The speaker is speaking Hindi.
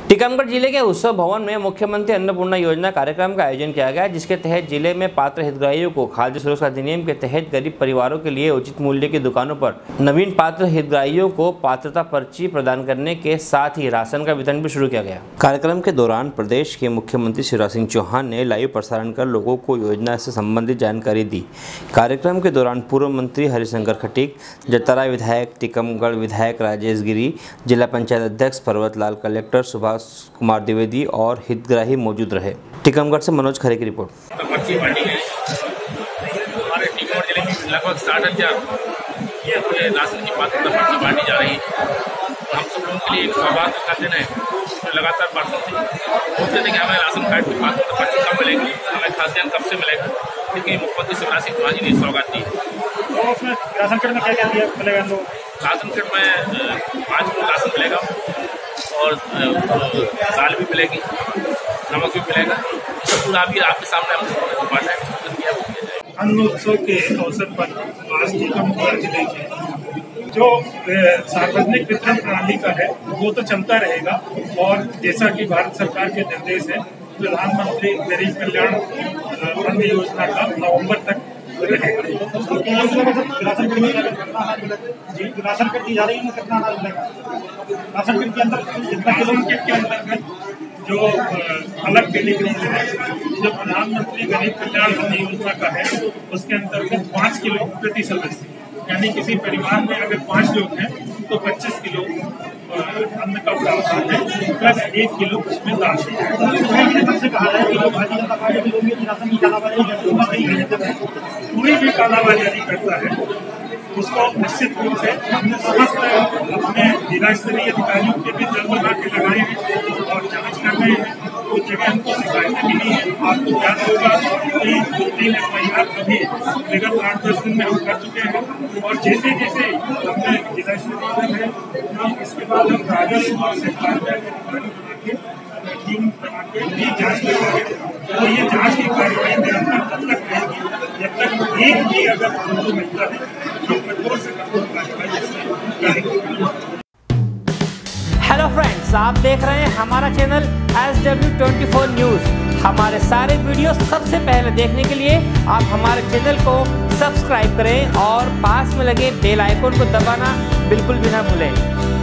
टीकमगढ़ जिले के उत्सव भवन में मुख्यमंत्री अन्नपूर्णा योजना कार्यक्रम का आयोजन किया गया, जिसके तहत जिले में पात्र हितग्राहियों को खाद्य सुरक्षा अधिनियम के तहत गरीब परिवारों के लिए उचित मूल्य की दुकानों पर नवीन पात्र हितग्राहियों को पात्रता पर्ची प्रदान करने के साथ ही राशन का वितरण भी शुरू किया गया। कार्यक्रम के दौरान प्रदेश के मुख्यमंत्री शिवराज सिंह चौहान ने लाइव प्रसारण कर लोगों को योजना से संबंधित जानकारी दी। कार्यक्रम के दौरान पूर्व मंत्री हरिशंकर खटीक, जतारा विधायक, टीकमगढ़ विधायक राजेश गिरी, जिला पंचायत अध्यक्ष पर्वतलाल, कलेक्टर सुभाष कुमार द्विवेदी और हितग्राही मौजूद रहे। टीकमगढ़ से मनोज खरे की रिपोर्ट। पर्ची बांटी गई। हमारे टीकमगढ़ जिले में लगभग 60,000 राशन की पात्रता पर्ची बांटी जा रही है। हम सब लोगों के लिए एक सौभाग्य का दिन है। लगातार बरसों से बोलते थे कि हमें राशन कार्ड की पात्रता पर्ची कब मिलेगी, हमें खाद्यान्न कब से मिलेगा, लेकिन मुख्यमंत्री शिवराज सिंह चौहान जी ने सौगात दी। राशन कार्ड में क्या क्या मिलेगा? राशन कार्ड में 5 किलो राशन मिलेगा और दाल भी मिलेगी, नमक भी मिलेगा। पूरा भी आपके सामने हम बांटा है। अन्न उत्सव के अवसर पर आज टीकमगढ़ जिले के जो सार्वजनिक वितरण प्रणाली का है वो तो चलता रहेगा, और जैसा कि भारत सरकार के निर्देश है, प्रधानमंत्री गरीब कल्याण अन्न योजना का नवंबर तक रहेगा। राशन कार्ड की जा रही है, कितना अनाज मिलेगा? राशन कार्ड के अंदर राशन किट के अंतर्गत जो अलग कैटेगरी है, जो प्रधानमंत्री गरीब कल्याण अन्न योजना का है, उसके अंतर्गत 5 किलो प्रति सदस्य, यानी किसी परिवार में अगर 5 लोग हैं तो 25 किलो अन्न का प्रावधान है, प्लस 1 किलो उसमें दाल है। कोई भी कालाबाजारी करता है उसको निश्चित रूप से हमने समस्त अपने जिला स्तरीय अधिकारियों के भी दल बना के लगाए हैं और जांच कर रहे हैं। कुछ जगह हमको शिकायतें मिली हैं। आपको याद होगा कि 2-3 FIR अभी विगत 8-10 दिन में हम कर चुके हैं, और जैसे जैसे हमने जिला स्तरीय है इसके बाद हम राजस्व और सरकार के अधिकारी बना के टीम बना के भी जाँच करेंगे। तो ये जाँच की कार्रवाई निरंतर तब तक रहेगी जब तक एक भी अगर हमको मिलता है तो कठोर से कठोर कार्रवाई इसमें करेंगे। हेलो फ्रेंड्स, आप देख रहे हैं हमारा चैनल SW24 न्यूज़। हमारे सारे वीडियो सबसे पहले देखने के लिए आप हमारे चैनल को सब्सक्राइब करें और पास में लगे बेल आइकन को दबाना बिल्कुल भी ना भूलें।